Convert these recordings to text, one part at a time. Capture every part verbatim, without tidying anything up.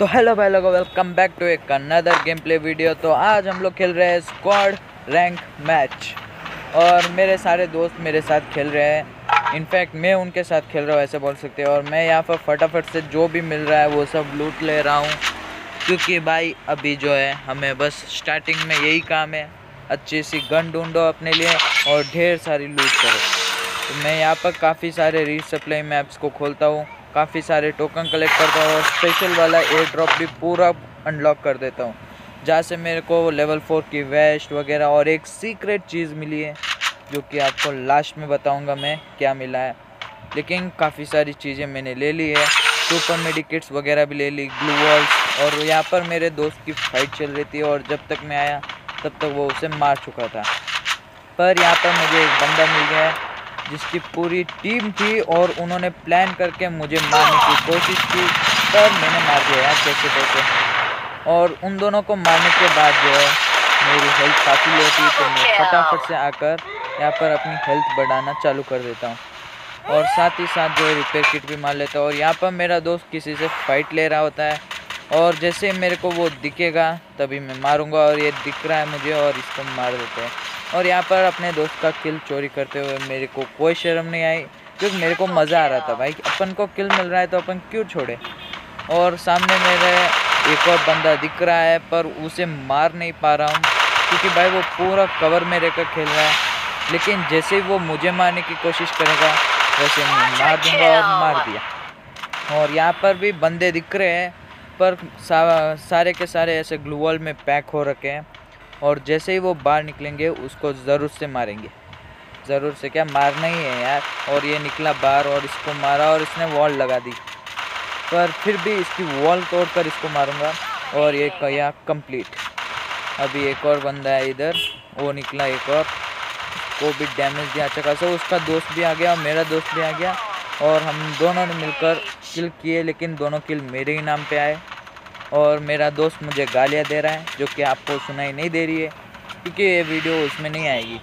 तो हेलो भाई लोगों, वेलकम बैक टू एक अनदर गेम प्ले वीडियो। तो आज हम लोग खेल रहे हैं स्क्वाड रैंक मैच और मेरे सारे दोस्त मेरे साथ खेल रहे हैं। इनफैक्ट मैं उनके साथ खेल रहा हूँ ऐसे बोल सकते हैं। और मैं यहाँ पर फटाफट से जो भी मिल रहा है वो सब लूट ले रहा हूँ, क्योंकि भाई अभी जो है हमें बस स्टार्टिंग में यही काम है, अच्छी सी गन ढूंढो अपने लिए और ढेर सारी लूट करो। तो मैं यहाँ पर काफ़ी सारे रीसप्लाई मैप्स को खोलता हूँ, काफ़ी सारे टोकन कलेक्ट करता हूँ और स्पेशल वाला एयर ड्रॉप भी पूरा अनलॉक कर देता हूँ, जहाँ से मेरे को लेवल फोर की वेस्ट वगैरह और एक सीक्रेट चीज़ मिली है जो कि आपको लास्ट में बताऊँगा मैं क्या मिला है। लेकिन काफ़ी सारी चीज़ें मैंने ले ली है, सुपर मेडिकेट्स वगैरह भी ले ली, ग्लू वॉल्स। और यहाँ पर मेरे दोस्त की फाइट चल रही थी और जब तक मैं आया तब तक वो उसे मार चुका था। पर यहाँ पर मुझे एक बंदा मिल गया है जिसकी पूरी टीम थी और उन्होंने प्लान करके मुझे मारने की कोशिश की, पर मैंने मार दिया यार कैसे कैसे। और उन दोनों को मारने के बाद जो है मेरी हेल्थ काफ़ी लो थी, तो मैं फटाफट से आकर यहाँ पर अपनी हेल्थ बढ़ाना चालू कर देता हूँ और साथ ही साथ जो है रिपेयर किट भी मार लेता हूँ। और यहाँ पर मेरा दोस्त किसी से फाइट ले रहा होता है और जैसे मेरे को वो दिखेगा तभी मैं मारूंगा, और ये दिख रहा है मुझे और इसको मार देते हैं। और यहाँ पर अपने दोस्त का किल चोरी करते हुए मेरे को कोई शर्म नहीं आई, क्योंकि मेरे को मज़ा आ रहा था भाई, अपन को किल मिल रहा है तो अपन क्यों छोड़े। और सामने मेरे एक और बंदा दिख रहा है पर उसे मार नहीं पा रहा हूँ, क्योंकि भाई वो पूरा कवर में रहकर खेल रहा है। लेकिन जैसे ही वो मुझे मारने की कोशिश करेगा वैसे मैं मार दूँगा और मार दिया। और यहाँ पर भी बंदे दिख रहे हैं पर सा, सारे के सारे ऐसे ग्लू वॉल में पैक हो रखे हैं, और जैसे ही वो बाहर निकलेंगे उसको ज़रूर से मारेंगे। ज़रूर से क्या, मारना ही है यार। और ये निकला बाहर और इसको मारा और इसने वॉल लगा दी, पर फिर भी इसकी वॉल तोड़कर इसको मारूंगा और ये किया कंप्लीट। अभी एक और बंदा है इधर, वो निकला एक और, वो भी डैमेज दिया अच्छा खासा। उसका दोस्त भी आ गया, मेरा दोस्त भी आ गया और हम दोनों ने मिलकर किल किए, लेकिन दोनों किल मेरे ही नाम पे आए। और मेरा दोस्त मुझे गालियाँ दे रहा है जो कि आपको सुनाई नहीं दे रही है, क्योंकि ये वीडियो उसमें नहीं आएगी।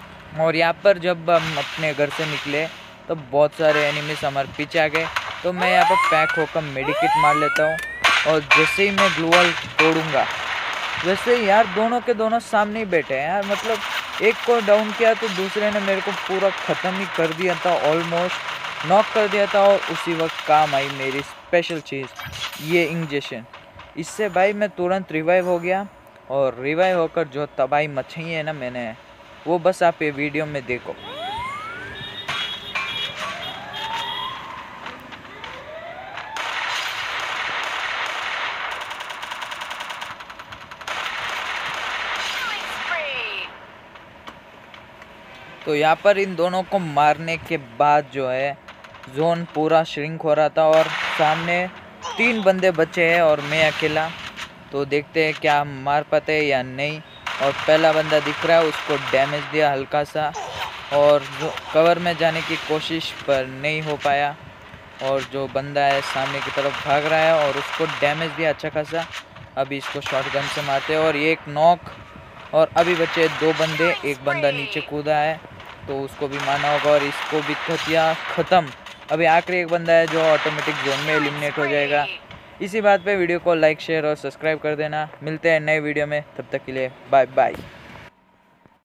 और यहाँ पर जब हम अपने घर से निकले तो बहुत सारे एनिमीज हमारे पीछे आ गए, तो मैं यहाँ पर पैक होकर मेडिकेट मार लेता हूँ। और जैसे ही मैं ग्लू वॉल तोड़ूंगा वैसे ही यार दोनों के दोनों सामने ही बैठे हैं यार, मतलब एक को डाउन किया तो दूसरे ने मेरे को पूरा ख़त्म ही कर दिया था, ऑलमोस्ट नॉक कर दिया था। और उसी वक्त काम आई मेरी स्पेशल चीज़, ये इंजेक्शन। इससे भाई मैं तुरंत रिवाइव हो गया, और रिवाइव होकर जो तबाही मचाई है ना मैंने, वो बस आप ये वीडियो में देखो। तो यहाँ पर इन दोनों को मारने के बाद जो है जोन पूरा श्रिंक हो रहा था और सामने तीन बंदे बचे हैं और मैं अकेला। तो देखते हैं क्या हम मार पाते हैं या नहीं। और पहला बंदा दिख रहा है, उसको डैमेज दिया हल्का सा, और जो कवर में जाने की कोशिश पर नहीं हो पाया। और जो बंदा है सामने की तरफ भाग रहा है और उसको डैमेज दिया अच्छा खासा। अभी इसको शॉटगन से मारते हैं और ये एक नॉक। और अभी बचे दो बंदे, एक बंदा नीचे कूदा है तो उसको भी मारना होगा और इसको भी खतिया ख़त्म। अभी आखिरी एक बंदा है जो ऑटोमेटिक जोन में एलिमिनेट हो जाएगा। इसी बात पे वीडियो को लाइक शेयर और सब्सक्राइब कर देना। मिलते हैं नए वीडियो में, तब तक के लिए बाय बाय।